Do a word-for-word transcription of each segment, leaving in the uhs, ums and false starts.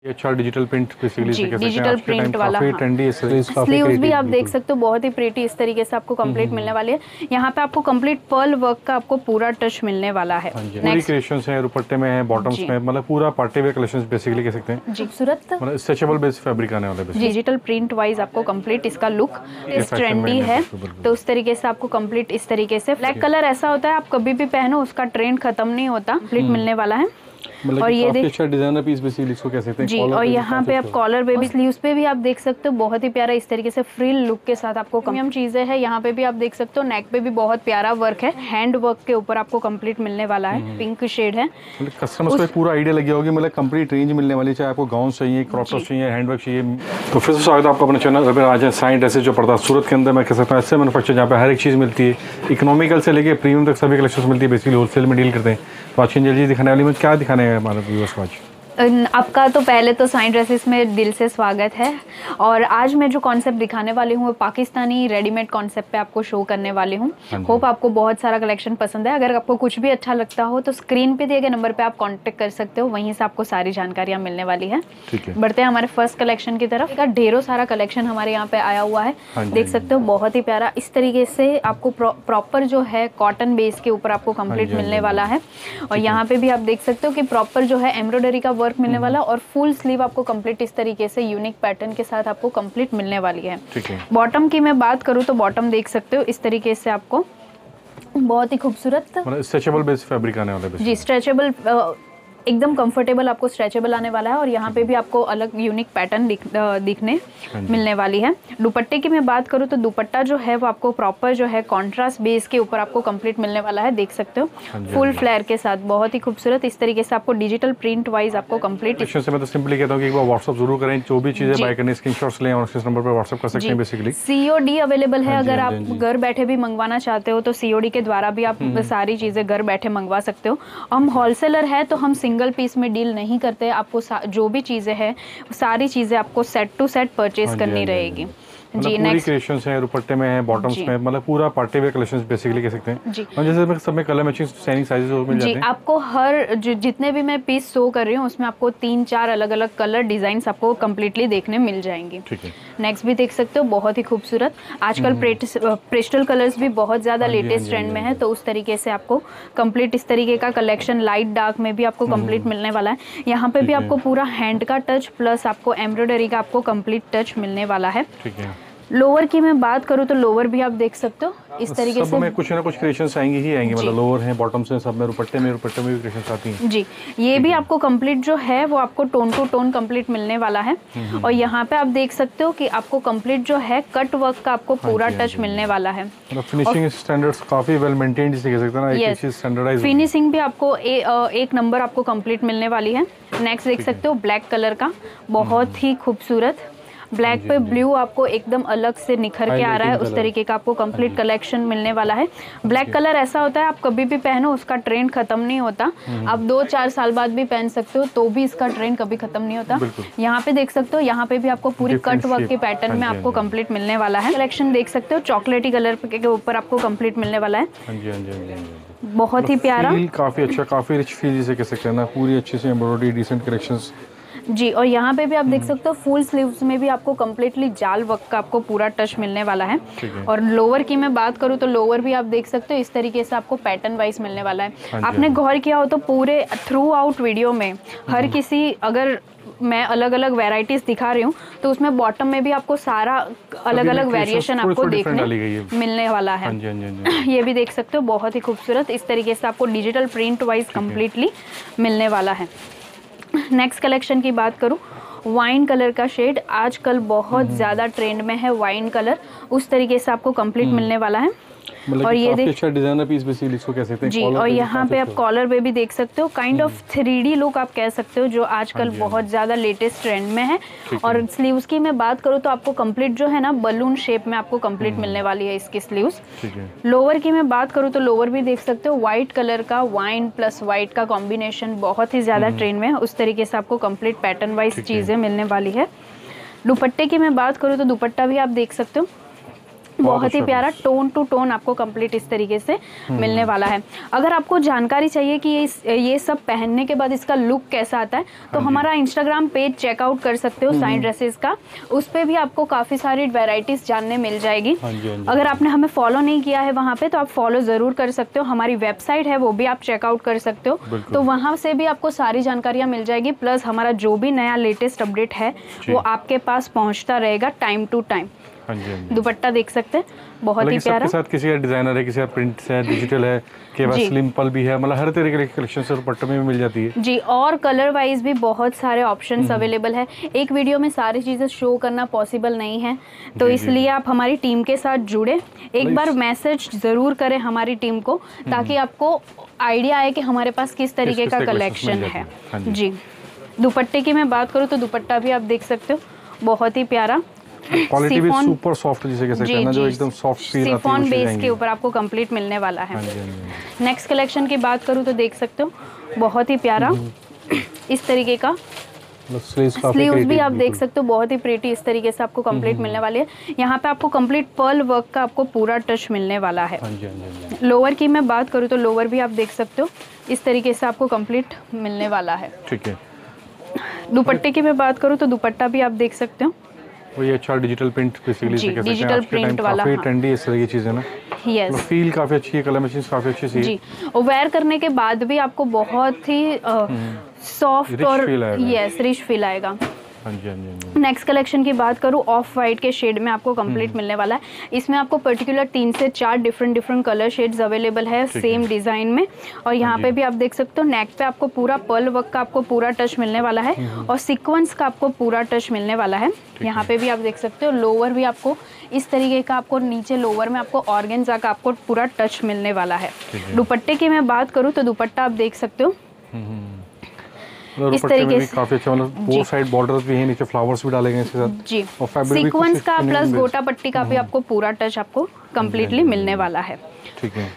ये अच्छा digital print basically जी, डिजिटल प्रिंट वाला काफी ट्रेंडी है। स्लीव्स भी आप देख सकते हो बहुत ही प्रीटी इस तरीके से आपको कंप्लीट मिलने वाली है। यहाँ पे आपको कंप्लीट पर्ल वर्क का आपको पूरा टच मिलने वाला है। पूरी क्रिएशंस है, दुपट्टे में है, बॉटम्स में, मतलब पूरा पार्टी वेयर कलेक्शंस बेसिकली कह सकते हैं जी। खूबसूरत मतलब स्ट्रेचेबल बेस फैब्रिक आने वाला है। डिजिटल प्रिंट वाइज आपको कंप्लीट इसका लुक इस ट्रेंडी है, तो उस तरीके से आपको कंप्लीट इस तरीके से ब्लैक कलर ऐसा होता है आप कभी भी पहनो उसका ट्रेंड खत्म नहीं होता, कंप्लीट मिलने वाला है। और ये देख अच्छा डिजाइनर पीस बेसिकली इसको कह सकते हैं जी। और यहाँ पे आप कॉलर पे भी स्लीव्स पे भी आप देख सकते हो बहुत ही प्यारा इस तरीके से फ्रिल लुक के साथ आपको प्रीमियम चीजें है। यहाँ पे भी आप देख सकते हो नेक पे भी बहुत प्यारा वर्क है, हैंड वर्क के ऊपर आपको कंप्लीट मिलने वाला है। पिंक शेड है, कस्टमर्स को पूरा आइडिया लग गया होगा मतलब कंप्लीट रेंज मिलने वाली, चाहे आपको गाउन चाहिए, क्रॉप टॉप चाहिए, हैंड वर्क चाहिए। तो फिर से स्वागत है आपका अपने चैनल अगर आज साइन ड्रेसेस जो पड़ता है सूरत के अंदर, मैं कह सकता हूँ ऐसे मैनुफैक्चर जहाँ पे हर एक चीज़ मिलती है, इकोनॉमिकल से लेके प्रीमियम तक सभी कलेक्शन मिलती है, बेसिकली होलसेल में डील करते हैं। तो आज की जल्दी दिखाने वाली में क्या दिखाने हैं हमारे व्यूअर्स को आज? आपका तो पहले तो साइन ड्रेसेस में दिल से स्वागत है। और आज मैं जो कॉन्सेप्ट दिखाने वाली हूँ वो पाकिस्तानी रेडीमेड कॉन्सेप्ट पे आपको शो करने वाली हूँ। होप आपको बहुत सारा कलेक्शन पसंद है। अगर आपको कुछ भी अच्छा लगता हो तो स्क्रीन पे दिए गए नंबर पे आप कांटेक्ट कर सकते हो, वहीं से आपको सारी जानकारियाँ मिलने वाली है। बढ़ते हैं हमारे फर्स्ट कलेक्शन की तरफ। ढेरों सारा कलेक्शन हमारे यहाँ पे आया हुआ है, देख सकते हो बहुत ही प्यारा इस तरीके से आपको प्रॉपर जो है कॉटन बेस के ऊपर आपको कंप्लीट मिलने वाला है। और यहाँ पे भी आप देख सकते हो कि प्रॉपर जो है एम्ब्रॉयडरी का वर्क मिलने वाला और फुल स्लीव आपको कंप्लीट इस तरीके से यूनिक पैटर्न के साथ आपको कंप्लीट मिलने वाली है। बॉटम की मैं बात करूं तो बॉटम देख सकते हो इस तरीके से आपको बहुत ही खूबसूरत स्ट्रेचेबल बेस फैब्रिक आने वाला है जी। स्ट्रेचेबल एकदम कंफर्टेबल आपको स्ट्रेचेबल आने वाला है। और यहाँ पे भी आपको अलग यूनिक पैटर्न दिख, दिखने मिलने वाली है। दुपट्टे की मैं बात करूँ तो दुपट्टा जो है वो आपको प्रॉपर जो है कॉन्ट्रास्ट बेस के ऊपर आपको कंप्लीट मिलने वाला है, देख सकते हो फुल फ्लेयर के साथ बहुत ही खूबसूरत इस तरीके से आपको डिजिटल प्रिंट वाइज आपको कंप्लीट। से मैं तो सिंपली कहता हूँ कि एक बार व्हाट्सएप जरूर करें, जो भी चीजें बाय करनी स्क्रीनशॉट्स लें और इस नंबर पर व्हाट्सएप कर सकते हैं। बेसिकली सीओडी अवेलेबल है, अगर आप घर बैठे भी मंगवाना चाहते हो तो सीओडी के द्वारा भी आप सारी चीजें घर बैठे मंगवा सकते हो। हम होलसेलर है तो हम सिंगल पीस में डील नहीं करते, आपको जो भी चीजें हैं सारी चीजें आपको सेट टू सेट परचेज करनी रहेगी जी। नेक्स्ट क्रिएशंस है, दुपट्टे में है, बॉटम्स में, मतलब पूरा पार्टी वेयर कलेक्शंस बेसिकली कह सकते हैं जी। और जैसे सब में कलर मैचिंग सैनिक साइजेस मिल जाते हैं जी। आपको हर जितने भी मैं पीस शो कर रही हूँ उसमें आपको तीन चार अलग अलग कलर डिजाइन्स आपको कंप्लीटली देखने मिल जाएंगी। ठीक है। नेक्स्ट भी देख सकते हो बहुत ही खूबसूरत, आजकल पेस्टल कलर्स भी बहुत ज्यादा लेटेस्ट ट्रेंड में है, तो उस तरीके से आपको कंप्लीट इस तरीके का कलेक्शन लाइट डार्क में भी आपको कंप्लीट मिलने वाला है। यहाँ पे भी आपको पूरा हैंड का टच प्लस आपको एम्ब्रॉयडरी का आपको कंप्लीट टच मिलने वाला है। ठीक है। लोअर की मैं बात करूँ तो लोअर भी आप देख सकते हो इस तरीके सब से में कुछ ना कुछ क्रिएशंस आएंगे ही आएंगे, मतलब लोअर हैं, बॉटम्स हैं, सब में दुपट्टे में दुपट्टे में भी क्रिएशंस आती हैं जी। ये भी आपको कंप्लीट जो है वो आपको टोन टू टोन कंप्लीट मिलने वाला है। और यहाँ पे आप देख सकते हो कि आपको कंप्लीट जो है कट वर्क का आपको पूरा टच मिलने वाला है। फिनिशिंग स्टैंडर्ड्स काफी वेल मेंटेन्ड जिसे कह सकते हैं ना, एक चीज स्टैंडर्डाइज्ड फिनिशिंग भी आपको ए, आ, एक नंबर आपको कंप्लीट मिलने वाली है। नेक्स्ट देख सकते हो ब्लैक कलर का बहुत ही खूबसूरत, ब्लैक पे ब्लू आपको एकदम अलग से निखर के आ रहा है, उस तरीके का आपको कंप्लीट कलेक्शन मिलने वाला है। ब्लैक कलर ऐसा होता है आप कभी भी पहनो उसका ट्रेंड खत्म नहीं होता, आप दो चार साल बाद भी पहन सकते हो तो भी इसका ट्रेंड कभी खत्म नहीं होता। यहाँ पे देख सकते हो यहाँ पे भी आपको पूरी कट वर्क के पैटर्न में आपको कंप्लीट मिलने वाला है। कलेक्शन देख सकते हो चॉकलेटी कलर के ऊपर आपको कंप्लीट मिलने वाला है, बहुत ही प्यारा, काफी अच्छा, काफी रिच फील जिसे कह सकते हैं ना, पूरी अच्छी से एम्ब्रॉयडरी डिसेंट कलेक्शंस जी। और यहाँ पे भी आप देख सकते हो फुल स्लीव्स में भी आपको कम्प्लीटली जाल वर्क का आपको पूरा टच मिलने वाला है। और लोअर की मैं बात करूँ तो लोअर भी आप देख सकते हो इस तरीके से आपको पैटर्न वाइज मिलने वाला है। आपने गौर किया हो तो पूरे थ्रू आउट वीडियो में हर किसी, अगर मैं अलग अलग वेराइटीज दिखा रही हूँ तो उसमें बॉटम में भी आपको सारा अलग अलग वेरिएशन आपको देखने मिलने वाला है। ये भी देख सकते हो बहुत ही खूबसूरत इस तरीके से आपको डिजिटल प्रिंट वाइज कम्प्लीटली मिलने वाला है। नेक्स्ट कलेक्शन की बात करूं, वाइन कलर का शेड आजकल बहुत ज़्यादा ट्रेंड में है, वाइन कलर उस तरीके से आपको कंप्लीट मिलने वाला है। और ये देख अच्छा डिजाइनर पीस बेसिकली इसको कह सकते हैं जी। और यहाँ पे आप कॉलर पे भी देख सकते हो kind of three D look आप कह सकते हो, जो आजकल बहुत ज़्यादा लेटेस्ट ट्रेंड में है। और स्लीव्स की मैं बात करूँ तो आपको कंप्लीट जो है ना बलून शेप में आपको कंप्लीट मिलने वाली है इसकी स्लीव्स। लोअर की मैं बात करूँ तो लोअर भी देख सकते हो व्हाइट कलर का, वाइन प्लस व्हाइट का कॉम्बिनेशन बहुत ही ज़्यादा ट्रेंड में है, उस तरीके से आपको कंप्लीट पैटर्न वाइज चीज़ें मिलने वाली है। दुपट्टे की मैं बात करूँ तो दुपट्टा भी आप देख सकते हो बहुत ही अच्छा प्यारा टोन टू टोन आपको कंप्लीट इस तरीके से मिलने वाला है। अगर आपको जानकारी चाहिए कि ये ये सब पहनने के बाद इसका लुक कैसा आता है तो हमारा इंस्टाग्राम पेज चेकआउट कर सकते हो साइन ड्रेसेस का, उस पे भी आपको काफी सारी वेराइटीज जानने मिल जाएगी। अगर आपने हमें फॉलो नहीं किया है वहाँ पे तो आप फॉलो जरूर कर सकते हो। हमारी वेबसाइट है वो भी आप चेकआउट कर सकते हो, तो वहाँ से भी आपको सारी जानकारियाँ मिल जाएगी। प्लस हमारा जो भी नया लेटेस्ट अपडेट है वो आपके पास पहुँचता रहेगा टाइम टू टाइम। हाँ जी, हाँ जी। दुपट्टा देख सकते हैं, बहुत ही प्यारा। सबके साथ किसी का डिजाइनर है, किसी का प्रिंट है, डिजिटल है, के बाद सिंपल भी है, मतलब हर तरह के कलेक्शन से दुपट्टे में भी मिल जाती है जी। और कलर वाइज भी बहुत सारे ऑप्शंस अवेलेबल है। एक वीडियो में सारी चीजें शो करना पॉसिबल नहीं है, तो इसलिए आप हमारी टीम के साथ जुड़े, एक बार मैसेज जरूर करें हमारी टीम को ताकि आपको आइडिया आए कि हमारे पास किस तरीके का कलेक्शन है जी। दुपट्टे की मैं बात करूँ तो दुपट्टा भी आप देख सकते हो, बहुत ही प्यारा। क्वालिटी भी सुपर सॉफ्ट जिसे कह सकते हैं ना, जो एकदम सॉफ्ट फील आती है, सिफॉन बेस के ऊपर आपको कंप्लीट मिलने वाला है। नेक्स्ट कलेक्शन की बात करूँ तो देख सकते हो, बहुत ही प्यारा इस तरीके का स्लीव्स भी आप देख सकते हो, बहुत ही प्रीटी इस तरीके से आपको कंप्लीट मिलने वाली है। यहाँ पे आपको कंप्लीट पर्ल वर्क का आपको पूरा टच मिलने वाला है। लोअर की मैं बात करूँ तो लोअर भी आप देख सकते हो, इस तरीके से आपको कंप्लीट मिलने वाला है। ठीक है। दुपट्टे की मैं बात करूँ तो दुपट्टा भी आप देख सकते हो, वो ये अच्छा डिजिटल प्रिंट बेसिकली जी, डिजिटल प्रिंट वाला, काफी ट्रेंडी इस तरह की चीज़ है ना। यस, मतलब फील काफी अच्छी है, कलर मैचिंग काफी अच्छी सी है जी। और वेयर करने के बाद भी आपको बहुत ही सॉफ्ट और यस रिच फील आएगा। हाँ जी, हाँ जी। नेक्स्ट कलेक्शन की बात करूँ, ऑफ वाइट के शेड में आपको कंप्लीट मिलने वाला है। इसमें आपको पर्टिकुलर तीन से चार different different colour shades available है सेम डिजाइन में। और यहाँ पे भी आप देख सकते हो, नेक पे आपको पूरा पर्ल वर्क का आपको पूरा टच मिलने वाला है और सीक्वेंस का आपको पूरा टच मिलने वाला है। यहाँ पे भी आप देख सकते हो, लोअर भी आपको इस तरीके का आपको नीचे लोअर में आपको ऑर्गेन्जा का आपको पूरा टच मिलने वाला है। दुपट्टे की मैं बात करूँ तो दुपट्टा आप देख सकते हो इस तरीके से, काफी अच्छा, मतलब फोर साइड बॉर्डर्स भी हैं, नीचे फ्लावर्स भी डाले गए इसके साथ जी। और सीक्वेंस का प्लस गोटा पट्टी का भी आपको पूरा टच आपको कंप्लीटली मिलने वाला है। ठीक है।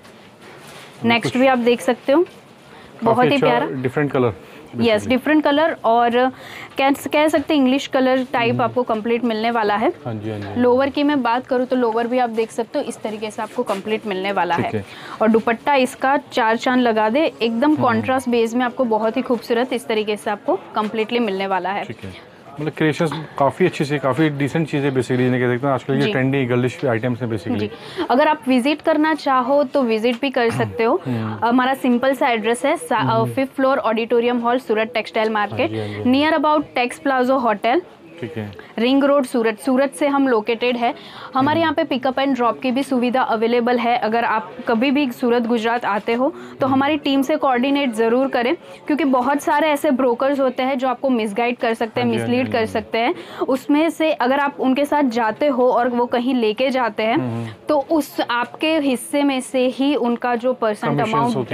नेक्स्ट भी आप देख सकते हो, बहुत ही प्यारा different colour, yes different colour और कह कह सकते हैं इंग्लिश कलर टाइप आपको कंप्लीट मिलने वाला है। हाँ जी, हाँ जी। लोअर की मैं बात करूँ तो लोअर भी आप देख सकते हो, इस तरीके से आपको कंप्लीट मिलने वाला है। और दुपट्टा इसका चार चांद लगा दे, एकदम कॉन्ट्रास्ट बेस में आपको बहुत ही खूबसूरत इस तरीके से आपको कंप्लीटली मिलने वाला है। मतलब क्रिएशंस काफ़ी अच्छी सी, काफ़ी डिसेंट चीज़ें बेसिकली जिन्हें कह सकते हैं आजकल ये ट्रेंडी गर्लिश आइटम्स हैं बेसिकली। अगर आप विजिट करना चाहो तो विजिट भी कर सकते हो। हमारा सिंपल सा एड्रेस है, fifth floor auditorium hall, Surat textile market, near about Tex Plaza hotel, ठीक है, रिंग रोड सूरत। सूरत से हम लोकेटेड है। हमारे यहाँ पे पिकअप एंड ड्रॉप की भी सुविधा अवेलेबल है। अगर आप कभी भी सूरत गुजरात आते हो तो हमारी टीम से कोऑर्डिनेट ज़रूर करें, क्योंकि बहुत सारे ऐसे ब्रोकर्स होते हैं जो आपको मिसगाइड कर सकते हैं, मिसलीड कर सकते हैं। उसमें से अगर आप उनके साथ जाते हो और वो कहीं लेके जाते हैं तो उस आपके हिस्से में से ही उनका जो परसेंट अमाउंट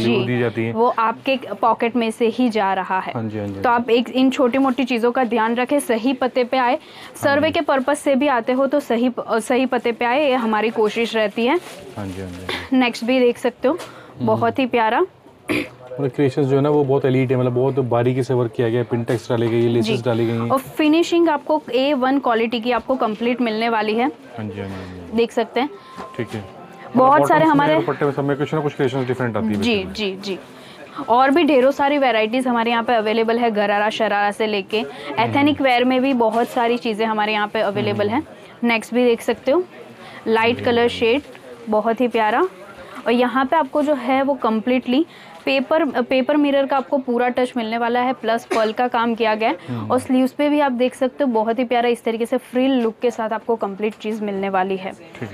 जी वो आपके पॉकेट में से ही जा रहा है। तो आप एक इन छोटी मोटी चीज़ों का ध्यान रखें, सही पते पे आए। सर्वे के पर्पज से भी आते हो तो सही सही पते पे आए, ये हमारी कोशिश रहती है। हाँ जी, हाँ जी। नेक्स्ट भी देख सकते हो, बहुत ही प्यारा। मतलब क्रिएशंस जो है ना वो बहुत एलीट है, मतलब बहुत बारीकी से वर्क किया गया है, पिंटेक्स डाली गई है, लेसेस डाली गई हैं और फिनिशिंग आपको ए वन क्वालिटी की आपको कंप्लीट मिलने वाली है। हाँ जी, हाँ जी, देख सकते हैं। ठीक है। बहुत सारे हमारे दुपट्टे में सब में कुछ ना कुछ क्रिएशंस डिफरेंट आती है जी जी जी। और भी ढेरों सारी वैरायटीज हमारे यहाँ पे अवेलेबल है, गरारा शरारा से लेके एथेनिक वेयर में भी बहुत सारी चीज़ें हमारे यहाँ पे अवेलेबल है। नेक्स्ट भी देख सकते हो, लाइट कलर शेड, बहुत ही प्यारा। और यहाँ पे आपको जो है वो कम्प्लीटली पेपर पेपर मिरर का आपको पूरा टच मिलने वाला है, प्लस पर्ल का काम किया गया है। और स्लीव्स पे भी आप देख सकते हो, बहुत ही प्यारा इस तरीके से फ्रिल लुक के साथ आपको कंप्लीट चीज़ मिलने वाली है। ठीक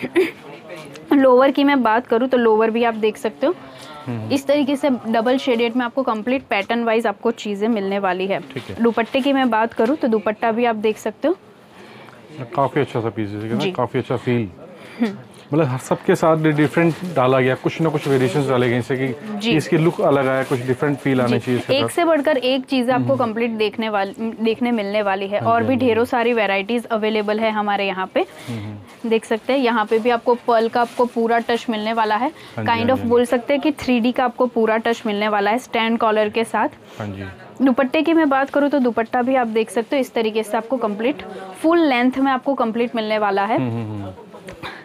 है। लोअर की मैं बात करूँ तो लोअर भी आप देख सकते हो, इस तरीके से डबल शेडेड में आपको कंप्लीट पैटर्न वाइज आपको चीज़ें मिलने वाली है। दुपट्टे की मैं बात करूँ तो दुपट्टा भी आप देख सकते हो, काफ़ी अच्छा सा पीस है, काफ़ी अच्छा फील, मतलब हर सबके साथ डिफरेंट डाला गया, कुछ ना कुछ वेरिएशंस डाले गए जैसे कि इसकी लुक अलग आया, कुछ डिफरेंट फील आने चाहिए। एक से बढ़कर एक चीज़ आपको कंप्लीट देखने वाली देखने मिलने वाली है। और भी ढेरों सारी वैरायटीज अवेलेबल है हमारे यहाँ पे, देख सकते हैं। यहाँ पे भी आपको पर्ल का आपको पूरा टच मिलने वाला है, काइंड ऑफ बोल सकते हैं कि थ्री डी का आपको पूरा टच मिलने वाला है स्टैंड कॉलर के साथ। दुपट्टे की मैं बात करूँ तो दुपट्टा भी आप देख सकते हो, इस तरीके से आपको कंप्लीट फुल लेंथ में आपको कंप्लीट मिलने वाला है।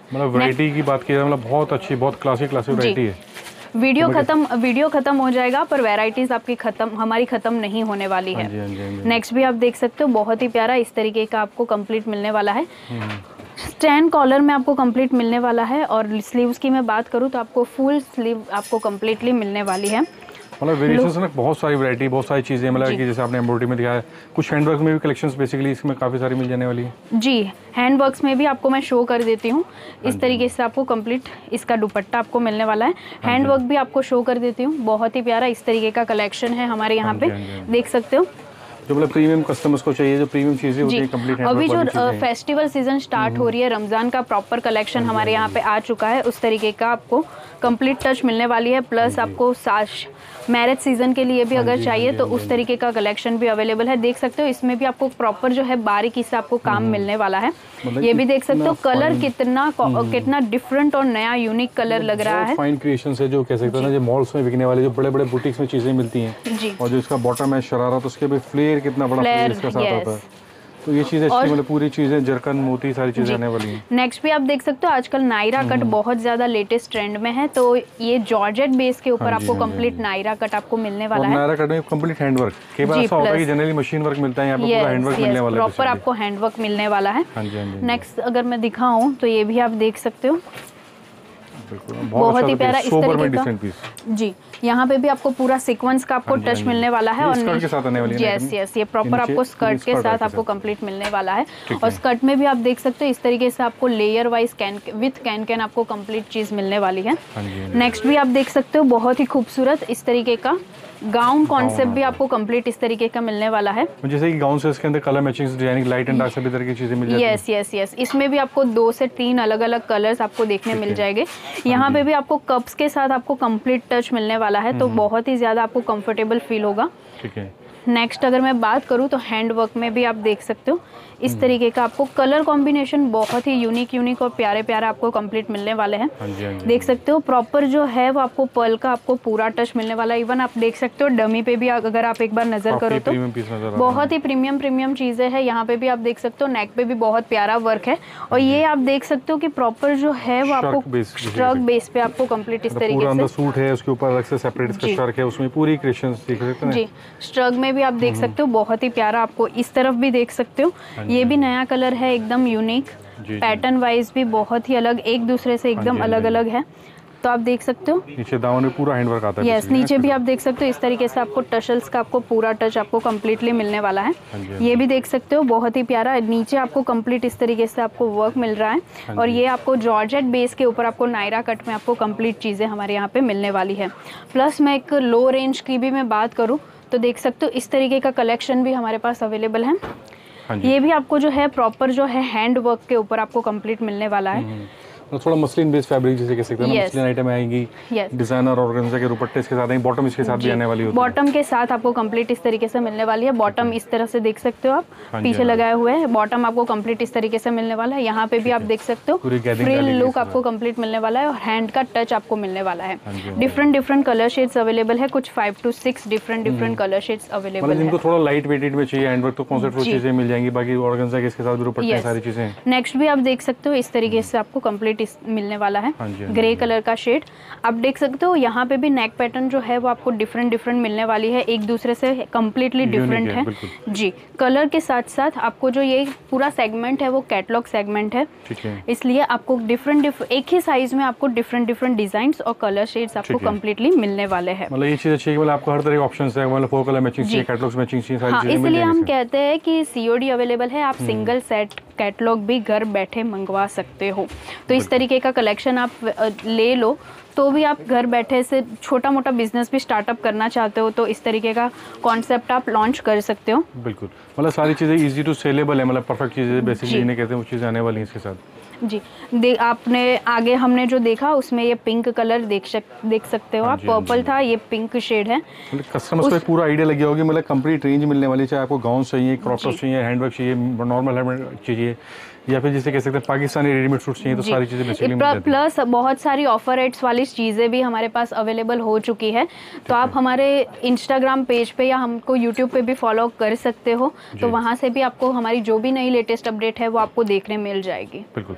मतलब वैरायटी की बात की जाए मतलब बहुत अच्छी, बहुत क्लासिक क्लासिक वैरायटी है। वीडियो खत्म वीडियो खत्म हो जाएगा पर वैरायटीज आपकी खत्म हमारी खत्म नहीं होने वाली है। नेक्स्ट भी आप देख सकते हो, बहुत ही प्यारा इस तरीके का आपको कंप्लीट मिलने वाला है। स्टैंड कॉलर में आपको कंप्लीट मिलने वाला है और स्लीव्स की मैं बात करूँ तो आपको फुल स्लीव आपको कंप्लीटली मिलने वाली है। मतलब वेरिएशंस में बहुत सारी वैरायटी, बहुत सारी चीज़ें, मतलब कि जैसे आपने एम्ब्रॉयडरी में दिखाया, कुछ हैंडवर्क में भी कलेक्शंस बेसिकली इसमें काफ़ी सारी मिल जाने वाली है। जी, हैंडवर्क्स में भी आपको मैं शो कर देती हूँ। इस तरीके से आपको कंप्लीट इसका दुपट्टा आपको मिलने वाला है। हैंडवर्क भी आपको शो कर देती हूँ, बहुत ही प्यारा इस तरीके का कलेक्शन है हमारे यहाँ पे, देख सकते हो। जो मतलब प्रीमियम कस्टमर्स को चाहिए, जो प्रीमियम चीज़ें होती हैं कंप्लीट हैंडवर्क अभी वाली जो फेस्टिवल सीजन स्टार्ट हो रही है, रमज़ान का प्रॉपर कलेक्शन हमारे यहाँ पे आ चुका है, उस तरीके का आपको कंप्लीट टच मिलने वाली है। प्लस आपको साश मैरिज सीजन के लिए भी अगर चाहिए तो उस तरीके का कलेक्शन भी अवेलेबल है, देख सकते हो। इसमें भी आपको प्रॉपर जो है बारीकी से आपको काम मिलने वाला है। ये भी देख सकते हो, कलर कितना कितना डिफरेंट और नया यूनिक कलर लग रहा है। फाइन क्रिएशन है जो कह सकते हैं ना, जो मॉल्स में बिकने वाले जो बड़े बड़े बुटीक्स में चीज़ें मिलती हैं, और जो इसका बॉटम है शरारा, तो उसके भी फ्लेयर कितना बड़ा फ्लेयर इसके साथ आता है। तो ये चीज़ अच्छी, मतलब पूरी चीज़ें जरकन मोती सारी चीज़ें आने वाली हैं। नेक्स्ट भी आप देख सकते हो, आजकल नायरा कट बहुत ज़्यादा लेटेस्ट ट्रेंड में है, तो ये जॉर्जेट बेस के ऊपर आपको कंप्लीट नायरा कट आपको मिलने वाला है। नायरा कट में कंप्लीट हैंडवर्क, कई बार ऐसा होता है कि जनरली मशीन वर्क मिलता है, यहाँ पे पूरा हैंडवर्क मिलने वाला है, प्रॉपर आपको हैंडवर्क मिलने वाला है। नेक्स्ट अगर मैं दिखाऊं तो ये भी आप देख सकते हो, बहुत ही प्यारा इस तरीके का। जी, यहाँ पे भी आपको पूरा सीक्वेंस का आपको टच मिलने वाला है, और यस यस ये प्रॉपर आपको स्कर्ट के साथ आपको कंप्लीट मिलने वाला है। और स्कर्ट में भी आप देख सकते हो इस तरीके से आपको layer wise can with can can आपको कंप्लीट चीज मिलने वाली है। नेक्स्ट भी आप देख सकते हो, बहुत ही खूबसूरत इस तरीके का गाउन कॉन्सेप्ट भी आपको कंप्लीट इस तरीके का मिलने वाला है। जैसे कि गाउन से इसके अंदर colour matching designing light and dark सभी तरह की चीजें मिल जाती हैं। यस यस यस इसमें भी आपको दो से तीन अलग अलग कलर्स आपको देखने मिल जाएंगे। यहाँ पे भी आपको कप्स के साथ आपको कंप्लीट टच मिलने वाला है, तो बहुत ही ज्यादा आपको कंफर्टेबल फील होगा। ठीक है। नेक्स्ट अगर मैं बात करूँ तो हैंड वर्क में भी आप देख सकते हो इस तरीके का आपको कलर कॉम्बिनेशन बहुत ही यूनिक यूनिक और प्यारे प्यारे आपको कंप्लीट मिलने वाले हैं। देख सकते हो प्रॉपर जो है वो आपको पर्ल का आपको पूरा टच मिलने वाला है। इवन आप देख सकते हो डमी पे भी अगर आप एक बार नजर करो तो बहुत ही प्रीमियम प्रीमियम चीजें हैं। यहाँ पे भी आप देख सकते हो नेक पे भी बहुत प्यारा वर्क है, और ये आप देख सकते हो कि प्रॉपर जो है वो आपको स्ट्रक बेस पे आपको कंप्लीट इस तरीके से सूट है, उसके ऊपर अलग से सेपरेट इसका स्ट्रक है, उसमें पूरी क्रिएशंस देख सकते हैं। जी, स्ट्रक में भी आप देख सकते हो बहुत ही प्यारा, आपको इस तरफ भी देख सकते हो ये भी नया कलर है, एकदम यूनिक, पैटर्न वाइज भी बहुत ही अलग, एक दूसरे से एकदम अलग अलग है। तो आप देख सकते हो नीचे दामन में पूरा हैंडवर्क आता है। यस, नीचे भी आप देख सकते हो इस तरीके से आपको टशल्स का आपको पूरा टच आपको कंप्लीटली मिलने वाला है। ये भी देख सकते हो बहुत ही प्यारा, नीचे आपको कंप्लीट इस तरीके से आपको वर्क मिल रहा है, और ये आपको जॉर्जेट बेस के ऊपर आपको नायरा कट में आपको कंप्लीट चीज़ें हमारे यहाँ पे मिलने वाली है। प्लस मैं एक लो रेंज की भी मैं बात करूँ तो देख सकते हो इस तरीके का कलेक्शन भी हमारे पास अवेलेबल है। ये भी आपको जो है प्रॉपर जो है हैंड वर्क के ऊपर आपको कंप्लीट मिलने वाला है। थोड़ा मसलिन बेस्ड फैब्रिक जैसे कह सकते हैं ना, मसलिन आइटम आएंगी, डिजाइनर ऑर्गेन्जा के दुपट्टे इसके साथ, बॉटम इसके साथ भी आने वाली होती है। बॉटम के साथ आपको कंप्लीट इस तरीके से मिलने वाली है। बॉटम इस तरह से देख सकते हो आप, पीछे लगाए हुए हैं, बॉटम आपको कंप्लीट इस तरीके से मिलने वाला है। यहाँ पे भी आप देख सकते हो फ्रिल लुक आपको कंप्लीट मिलने वाला है, और हैंड का टच आपको मिलने वाला है। Different different colour shades available है, कुछ five to six different different colour shades available है। जिनको थोड़ा लाइट वेटेड में चाहिए हैंडवर्क तो कौन सी चीजें मिल जाएंगी, बाकी ऑर्गेन्जा के इसके साथ भी दुपट्टे सारी चीजें। नेक्स्ट भी आप देख सकते हो इस तरीके से आपको कंप्लीट मिलने वाला है, ग्रे कलर का शेड आप देख सकते हो। यहाँ पे भी नेक पैटर्न जो है वो आपको डिफरेंट डिफरेंट मिलने वाली है, एक दूसरे से कंप्लीटली डिफरेंट है, है जी। कलर के साथ साथ आपको जो ये पूरा सेगमेंट है वो कैटलॉग सेगमेंट है, है। इसलिए आपको डिफरेंट एक ही साइज में आपको डिफरेंट डिफरेंट डिजाइंस और कलर शेड्स आपको कंप्लीटली मिलने वाले हैं। मतलब ये चीज अच्छी है, मतलब आपको हर तरह के ऑप्शंस है, मतलब फोर कलर मैचिंग चाहिए, कैटलॉग्स मैचिंग चाहिए, सारी चीजें मिल जाएंगी। इसलिए हम कहते हैं कि सीओडी अवेलेबल है, आप सिंगल सेट कैटलॉग भी घर बैठे मंगवा सकते हो। तो इस तरीके का कलेक्शन आप ले लो, तो भी आप घर बैठे से छोटा मोटा बिजनेस भी स्टार्टअप करना चाहते हो तो इस तरीके का कॉन्सेप्ट आप लॉन्च कर सकते हो। बिल्कुल, मतलब सारी चीज़ें इजी टू सेलेबल है, मतलब परफेक्ट चीज़ें बेसिकली इन्हें कहते हैं, वो चीज़ें आने वाली हैं इसके साथ। जी, दे आपने आगे हमने जो देखा उसमें ये पिंक कलर देख सक, देख सकते हो आप, पर्पल था, ये पिंक शेड है। मतलब कस्टमर्स को एक पूरा आइडिया लग गया होगी, मतलब कंप्लीट रेंज मिलने वाली, चाहे आपको गाउन चाहिए, क्रॉप टॉप चाहिए, हैंडवर्क चाहिए, नॉर्मल हैंडवर्क चाहिए, या फिर जिसे कह सकते हैं पाकिस्तानी रेडीमेड सूट चाहिए, तो सारी चीज़ें बेसिकली मिल जाती हैं। प्लस बहुत सारी ऑफर रेट्स वाली चीज़ें भी हमारे पास अवेलेबल हो चुकी है, तो आप हमारे इंस्टाग्राम पेज पे या हमको यूट्यूब पे भी फॉलो कर सकते हो, तो वहाँ से भी आपको हमारी जो भी नई लेटेस्ट अपडेट है वो आपको देखने मिल जाएगी। बिल्कुल,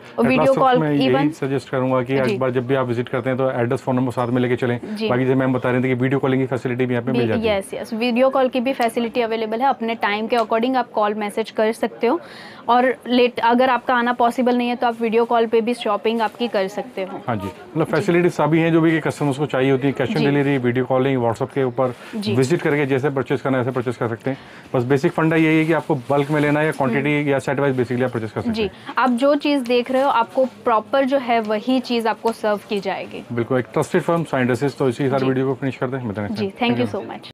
वीडियो कॉल मैं यही इवन सजेस्ट करूंगा कि जी। एक बार जब भी आप विजिट करते हैं तो एड्रेस फोन नंबर साथ में लेके चलें। जी। बाकी जैसे मैम बता रहे थे कि वीडियो कॉलिंग की फैसिलिटी भी यहाँ पे मिल जाती है। यस यस, वीडियो कॉल की भी फैसिलिटी अवेलेबल है। अपने टाइम के अकॉर्डिंग आप कॉल मैसेज कर सकते हो, और लेट अगर आपका आना पॉसिबल नहीं है तो आप वीडियो कॉल पे भी शॉपिंग आपकी कर सकते हो। हाँ जी, मतलब फैसिलिटीज सभी हैं जो भी कस्टमर्स को चाहिए होती है। Cash on delivery, video calling, WhatsApp के ऊपर विजिट करके जैसे परचेस करना है ऐसे परचेस कर सकते हैं। बस बेसिक फंडा यही है कि आपको बल्क में लेना है या क्वांटिटी या सेट वाइज बेसिकली आप परचेस कर सकते जी, हैं। आप जो चीज़ देख रहे हो आपको प्रॉपर जो है वही चीज़ आपको सर्व की जाएगी। बिल्कुल, एक ट्रस्टेड फर्म साइन ड्रेसेस। तो इसी के साथ जी। वीडियो को फिनिश करते हैं। जी, थैंक यू सो मच।